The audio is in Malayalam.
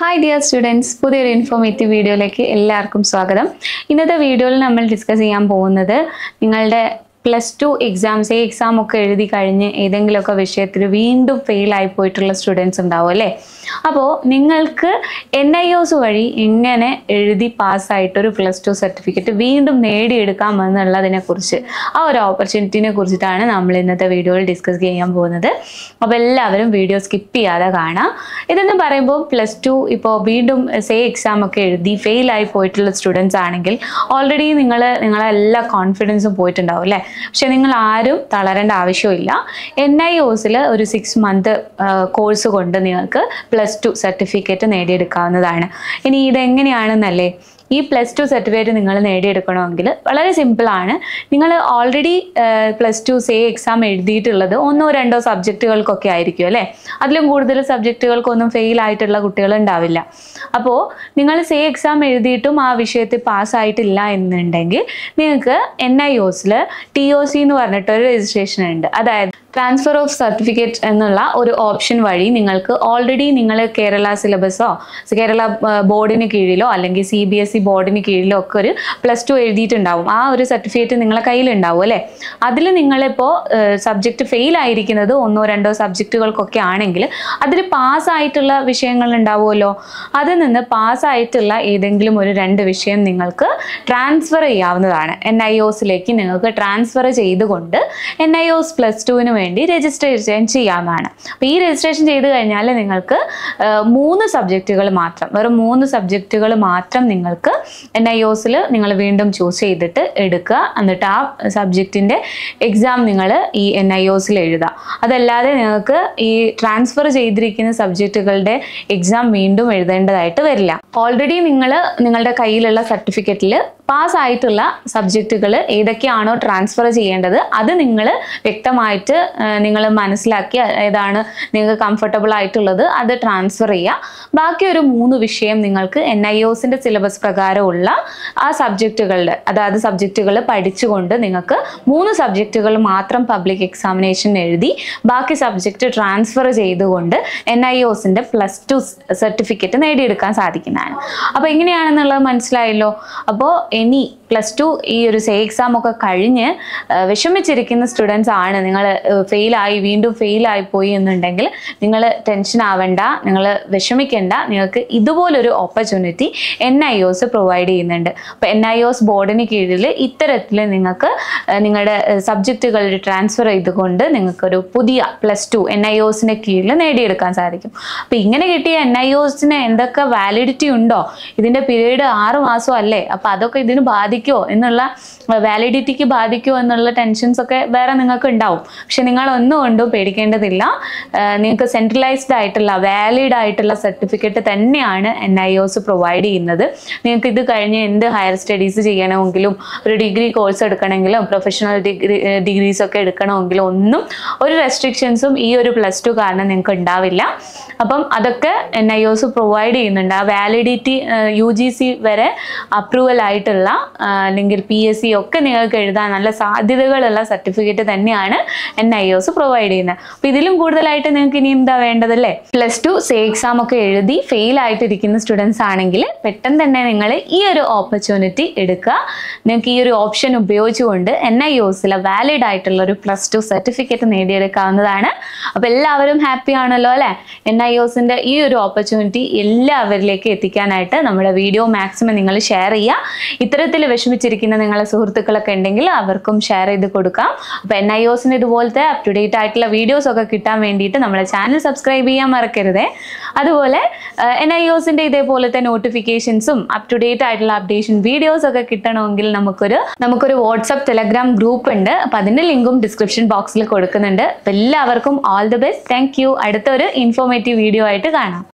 Hi dear students, പുതിയൊരു ഇൻഫോർമേറ്റീവ് വീഡിയോയിലേക്ക് എല്ലാവർക്കും സ്വാഗതം. ഇന്നത്തെ വീഡിയോയിൽ നമ്മൾ ഡിസ്കസ് ചെയ്യാൻ പോകുന്നത് നിങ്ങളുടെ +2 എക്സാംസ് എക്സാം ഒക്കെ എഴുതി കഴിഞ്ഞ് ഏതെങ്കിലുമൊക്കെ വിഷയത്തിൽ വീണ്ടും ഫെയിൽ ആയി പോയിട്ടുള്ള സ്റ്റുഡൻസ് ഉണ്ടാവും അല്ലേ. അപ്പോൾ നിങ്ങൾക്ക് NIOS വഴി എങ്ങനെ എഴുതി പാസ്സായിട്ടൊരു +2 സർട്ടിഫിക്കറ്റ് വീണ്ടും നേടിയെടുക്കാമെന്നുള്ളതിനെക്കുറിച്ച് ആ ഒരു ഓപ്പർച്യൂണിറ്റിനെ കുറിച്ചിട്ടാണ് നമ്മൾ ഇന്നത്തെ വീഡിയോയിൽ ഡിസ്കസ് ചെയ്യാൻ പോകുന്നത്. അപ്പോൾ എല്ലാവരും വീഡിയോ സ്കിപ്പ് ചെയ്യാതെ കാണാം. ഇതെന്ന് പറയുമ്പോൾ +2 ഇപ്പോൾ വീണ്ടും എക്സാം ഒക്കെ എഴുതി ഫെയിൽ ആയി പോയിട്ടുള്ള സ്റ്റുഡൻസ് ആണെങ്കിൽ ഓൾറെഡി നിങ്ങളെല്ലാ കോൺഫിഡൻസും പോയിട്ടുണ്ടാവും അല്ലേ. പക്ഷെ നിങ്ങൾ ആരും തളരേണ്ട ആവശ്യമില്ല. NIOSൽ ഒരു 6 month കോഴ്സ് കൊണ്ട് നിങ്ങൾക്ക് +2 സർട്ടിഫിക്കറ്റ് നേടിയെടുക്കാവുന്നതാണ്. ഇനി ഇതെങ്ങനെയാണെന്നല്ലേ, ഈ +2 സർട്ടിഫിക്കറ്റ് നിങ്ങൾ നേടിയെടുക്കണമെങ്കിൽ വളരെ സിമ്പിളാണ്. നിങ്ങൾ ഓൾറെഡി +2 എക്സാം എഴുതിയിട്ടുള്ളത് 1-2 സബ്ജക്റ്റുകൾക്കൊക്കെ ആയിരിക്കും അല്ലേ. അതിലും കൂടുതൽ സബ്ജക്റ്റുകൾക്കൊന്നും ഫെയിൽ ആയിട്ടുള്ള കുട്ടികൾ ഉണ്ടാവില്ല. അപ്പോൾ നിങ്ങൾ എക്സാം എഴുതിയിട്ടും ആ വിഷയത്തിൽ പാസ്സായിട്ടില്ല എന്നുണ്ടെങ്കിൽ നിങ്ങൾക്ക് NIOSൽ TOC എന്ന് പറഞ്ഞിട്ടൊരു രജിസ്ട്രേഷൻ ഉണ്ട്. അതായത് ട്രാൻസ്ഫർ ഓഫ് സർട്ടിഫിക്കറ്റ് എന്നുള്ള ഒരു ഓപ്ഷൻ വഴി നിങ്ങൾക്ക് ഓൾറെഡി നിങ്ങൾ കേരള സിലബസോ കേരള ബോർഡിന് കീഴിലോ അല്ലെങ്കിൽ CBSE ബോർഡിന് കീഴിലോ ഒക്കെ ഒരു +2 എഴുതിയിട്ടുണ്ടാവും. ആ ഒരു സർട്ടിഫിക്കറ്റ് നിങ്ങളെ കയ്യിലുണ്ടാവും അല്ലേ. അതിൽ നിങ്ങളിപ്പോൾ സബ്ജക്റ്റ് ഫെയിൽ ആയിരിക്കുന്നത് 1-2 സബ്ജക്റ്റുകൾക്കൊക്കെ ആണെങ്കിൽ അതിൽ പാസ്സായിട്ടുള്ള വിഷയങ്ങൾ ഉണ്ടാവുമല്ലോ. അതിൽ നിന്ന് പാസ്സായിട്ടുള്ള ഏതെങ്കിലും ഒരു 2 വിഷയം നിങ്ങൾക്ക് ട്രാൻസ്ഫർ ചെയ്യാവുന്നതാണ്. NIOSലേക്ക് നിങ്ങൾക്ക് ട്രാൻസ്ഫർ ചെയ്തുകൊണ്ട് NIOS +2ന് വേണ്ടി രജിസ്ട്രേഷൻ ചെയ്യാവുന്നതാണ്. അപ്പോൾ ഈ രജിസ്ട്രേഷൻ ചെയ്ത് കഴിഞ്ഞാൽ നിങ്ങൾക്ക് 3 സബ്ജക്റ്റുകൾ മാത്രം, വെറും 3 സബ്ജക്റ്റുകൾ മാത്രം നിങ്ങൾക്ക് NIOSൽ നിങ്ങൾ വീണ്ടും ചൂസ് ചെയ്തിട്ട് എടുക്കുക. എന്നിട്ട് ആ സബ്ജക്റ്റിൻ്റെ എക്സാം നിങ്ങൾ ഈ NIOSൽ എഴുതുക. അതല്ലാതെ നിങ്ങൾക്ക് ഈ ട്രാൻസ്ഫർ ചെയ്തിരിക്കുന്ന സബ്ജക്റ്റുകളുടെ എക്സാം വീണ്ടും എഴുതേണ്ടതായിട്ട് വരില്ല. ഓൾറെഡി നിങ്ങളുടെ കയ്യിലുള്ള സർട്ടിഫിക്കറ്റിൽ പാസ്സായിട്ടുള്ള സബ്ജക്റ്റുകൾ ഏതൊക്കെയാണോ ട്രാൻസ്ഫർ ചെയ്യേണ്ടത് അത് നിങ്ങൾ വ്യക്തമായിട്ട് നിങ്ങൾ മനസ്സിലാക്കി ഏതാണ് നിങ്ങൾക്ക് കംഫർട്ടബിൾ ആയിട്ടുള്ളത് അത് ട്രാൻസ്ഫർ ചെയ്യുക. ബാക്കി ഒരു 3 വിഷയം നിങ്ങൾക്ക് NIOSന്റെ സിലബസ് പ്രകാരമുള്ള ആ സബ്ജക്റ്റുകളുടെ അതായത് സബ്ജക്റ്റുകൾ പഠിച്ചുകൊണ്ട് നിങ്ങൾക്ക് 3 സബ്ജക്റ്റുകൾ മാത്രം പബ്ലിക് എക്സാമിനേഷൻ എഴുതി ബാക്കി സബ്ജക്റ്റ് ട്രാൻസ്ഫർ ചെയ്തുകൊണ്ട് NIOSന്റെ +2 സർട്ടിഫിക്കറ്റ് നേടിയെടുക്കാൻ സാധിക്കുന്നതാണ്. അപ്പോൾ എങ്ങനെയാണെന്നുള്ളത് മനസ്സിലായല്ലോ. അപ്പോൾ ഇനി +2 ഈ ഒരു എക്സാം ഒക്കെ കഴിഞ്ഞ് വിഷമിച്ചിരിക്കുന്ന സ്റ്റുഡൻസ് ആണ്, നിങ്ങൾ വീണ്ടും ഫെയിലായി പോയി എന്നുണ്ടെങ്കിൽ നിങ്ങൾ ടെൻഷൻ ആവേണ്ട, നിങ്ങൾ വിഷമിക്കേണ്ട. നിങ്ങൾക്ക് ഇതുപോലൊരു ഓപ്പർച്യൂണിറ്റി NIOS പ്രൊവൈഡ് ചെയ്യുന്നുണ്ട്. അപ്പോൾ NIOS ബോർഡിന് കീഴിൽ ഇത്തരത്തിൽ നിങ്ങൾക്ക് നിങ്ങളുടെ സബ്ജക്റ്റുകൾ ട്രാൻസ്ഫർ ചെയ്തുകൊണ്ട് നിങ്ങൾക്കൊരു പുതിയ +2 NIOSന്റെ കീഴിൽ നേടിയെടുക്കാൻ സാധിക്കും. അപ്പോൾ ഇങ്ങനെ കിട്ടിയ NIOSന് എന്തൊക്കെ വാലിഡിറ്റി ഉണ്ടോ, ഇതിൻ്റെ പീരീഡ് 6 മാസം അല്ലേ, അപ്പോൾ അതൊക്കെ ഇതിന് ബാധിക്കുമോ എന്നുള്ള വാലിഡിറ്റിക്ക് ബാധിക്കുമോ എന്നുള്ള ടെൻഷൻസ് ഒക്കെ വേറെ നിങ്ങൾക്ക് ഉണ്ടാവും. പക്ഷെ നിങ്ങൾ ഒന്നുകൊണ്ടും പേടിക്കേണ്ടതില്ല. നിങ്ങൾക്ക് സെൻട്രലൈസ്ഡ് ആയിട്ടുള്ള വാലിഡ് ആയിട്ടുള്ള സർട്ടിഫിക്കറ്റ് തന്നെയാണ് NIOS പ്രൊവൈഡ് ചെയ്യുന്നത്. നിങ്ങൾക്ക് ഇത് കഴിഞ്ഞ് എന്ത് ഹയർ സ്റ്റഡീസ് ചെയ്യണമെങ്കിലും ഒരു ഡിഗ്രി കോഴ്സ് എടുക്കണമെങ്കിലും പ്രൊഫഷണൽ ഡിഗ്രീസ് ഒക്കെ എടുക്കണമെങ്കിലും ഒന്നും ഒരു റെസ്ട്രിക്ഷൻസും ഈ ഒരു +2 കാരണം നിങ്ങൾക്ക് ഉണ്ടാവില്ല. അപ്പം അതൊക്കെ NIOS പ്രൊവൈഡ് ചെയ്യുന്നുണ്ട്. ആ വാലിഡിറ്റി UGC വരെ അപ്രൂവൽ ആയിട്ടുള്ള അല്ലെങ്കിൽ PSC ഒക്കെ നിങ്ങൾക്ക് എഴുതാൻ നല്ല സാധ്യതകളുള്ള സർട്ടിഫിക്കറ്റ് തന്നെയാണ് NIOS പ്രൊവൈഡ് ചെയ്യുന്നത്. അപ്പോൾ ഇതിലും കൂടുതലായിട്ട് നിങ്ങൾക്ക് ഇനി എന്താ വേണ്ടതല്ലേ. +2 എക്സാം ഒക്കെ എഴുതി ഫെയിൽ ആയിട്ടിരിക്കുന്ന സ്റ്റുഡൻസ് ആണെങ്കിൽ പെട്ടെന്ന് തന്നെ നിങ്ങൾ ഈ ഒരു ഓപ്പർച്യൂണിറ്റി എടുക്കുക. നിങ്ങൾക്ക് ഈ ഒരു ഓപ്ഷൻ ഉപയോഗിച്ചുകൊണ്ട് NIOSലെ വാലിഡ് ആയിട്ടുള്ള ഒരു +2 സർട്ടിഫിക്കറ്റ് നേടിയെടുക്കാവുന്നതാണ്. അപ്പോൾ എല്ലാവരും ഹാപ്പി ആണല്ലോ അല്ലേ. NIOSന്റെ ഈ ഒരു ഓപ്പർച്യൂണിറ്റി എല്ലാവരിലേക്കും എത്തിക്കാനായിട്ട് നമ്മുടെ വീഡിയോ മാക്സിമം നിങ്ങൾ ഷെയർ ചെയ്യുക. ഇത്തരത്തിൽ വിഷമിച്ചിരിക്കുന്ന നിങ്ങളുടെ സുഹൃത്തുക്കളൊക്കെ ഉണ്ടെങ്കിൽ അവർക്കും ഷെയർ ചെയ്ത് കൊടുക്കാം. അപ്പോൾ NIOSന് ഇതുപോലത്തെ അപ് ടു ഡേറ്റ് ആയിട്ടുള്ള വീഡിയോസ് ഒക്കെ കിട്ടാൻ വേണ്ടിയിട്ട് നമ്മുടെ ചാനൽ സബ്സ്ക്രൈബ് ചെയ്യാൻ മറക്കരുതേ. അതുപോലെ NIOSന്റെ ഇതേപോലത്തെ നോട്ടിഫിക്കേഷൻസും അപ് ടു ഡേറ്റ് ആയിട്ടുള്ള അപ്ഡേഷൻ വീഡിയോസ് ഒക്കെ കിട്ടണമെങ്കിൽ നമുക്കൊരു വാട്സ്ആപ്പ് ടെലഗ്രാം ഗ്രൂപ്പ് ഉണ്ട്. അപ്പോൾ അതിൻ്റെ ലിങ്കും ഡിസ്ക്രിപ്ഷൻ ബോക്സിൽ കൊടുക്കുന്നുണ്ട്. അപ്പോൾ എല്ലാവർക്കും all the best. Thank you. അടുത്തൊരു ഇൻഫോർമേറ്റീവ് വീഡിയോ ആയിട്ട് കാണാം.